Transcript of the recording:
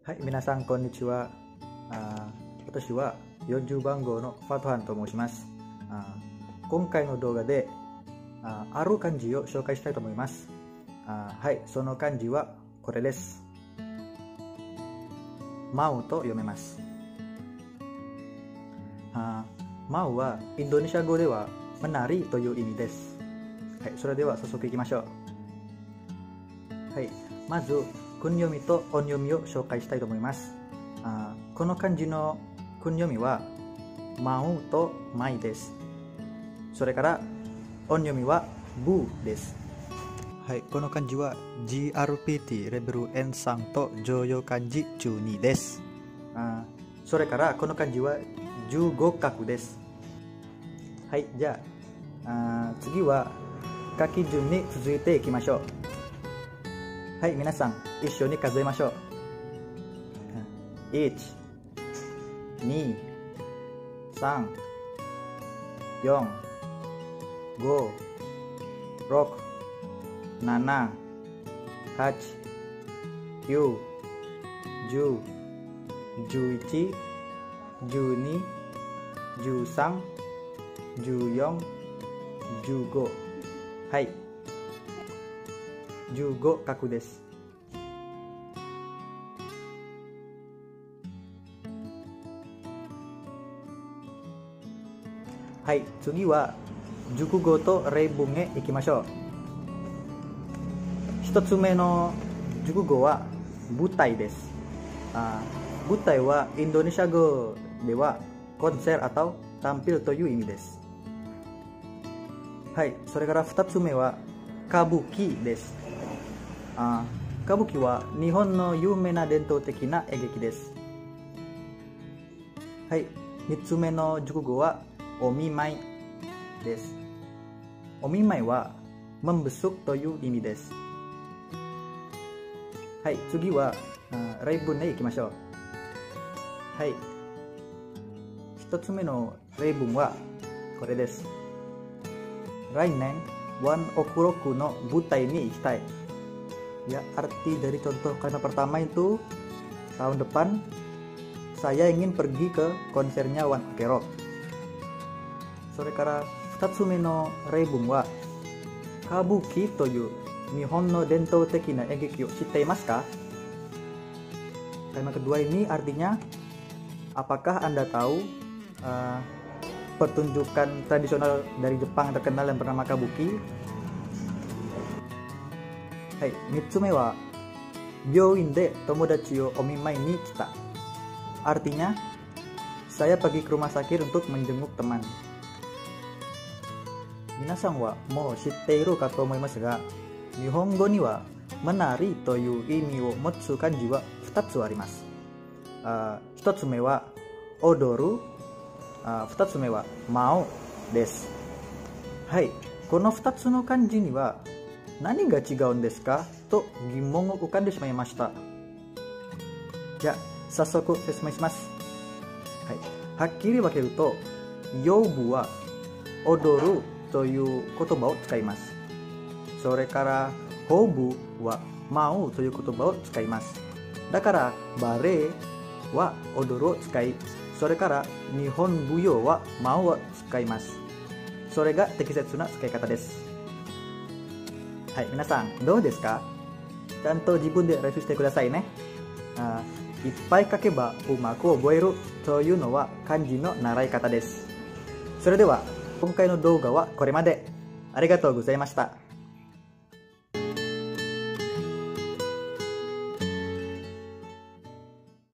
はい、皆さんこんにちは。私は40番号のファトハンと申します。今回の動画である漢字を紹介したいと思います。はい、その漢字はこれです。マウと読めます。マウはインドネシア語ではmenariという意味です。はい、それでは早速いきましょう。はい、まず訓読みと音読みを紹介したいと思います。この漢字の訓読みはマウとマイです。それから音読みはブです。はい、この漢字は GRPT レベル N3 と常用漢字中2です。それからこの漢字は15画です。はい、じゃあ次は書き順に続いていきましょう。はい、皆さん一緒に数えましょう。1、2、3、4、5、6、7、8、9、10、11、12、13、14、15。はい、15画です。はい、次は熟語と例文へ行きましょう。一つ目の熟語は舞台です。舞台はインドネシア語ではkonser atau tampilという意味です。はい、それから2つ目は歌舞伎です。歌舞伎は日本の有名な伝統的な演劇です。はい、3つ目の熟語はお見舞いです。お見舞いはmembesukという意味です。はい、次は例文へ行きましょう。はい、1つ目の例文はこれです。来年One Okuroku no Butai ni ikitai. Ya, arti dari contoh kalimat pertama itu tahun depan saya ingin pergi ke konsernya One Ok Rock. それから2つ目の例文は歌舞伎という日本の伝統的な演劇を知っていますか? Kalimat kedua ini artinya apakah Anda tahu pertunjukan tradisional dari Jepang terkenal yang bernama kabuki? はい、3つ目は病院で友達をお見舞いに来た。Artinya saya pergi ke rumah sakit untuk menjenguk teman. 皆さんはもう知っているかと思いますが、日本語にはmenariという意味を持つ漢字は2つあります。1つ目は踊る、2つ目は舞うです。はい、この2つの漢字には何が違うんですかと疑問を浮かんでしまいました。じゃあ早速説明します。はい、はっきり分けると呼ぶは踊るという言葉を使います。それからホブは舞うという言葉を使います。だからバレエは踊るを使い、それから日本舞踊は舞うを使います。それが適切な使い方です。はい、皆さんどうですか？ちゃんと自分で練習してくださいね。いっぱい書けばうまく覚えるというのは漢字の習い方です。それでは今回の動画はこれまで。ありがとうございました。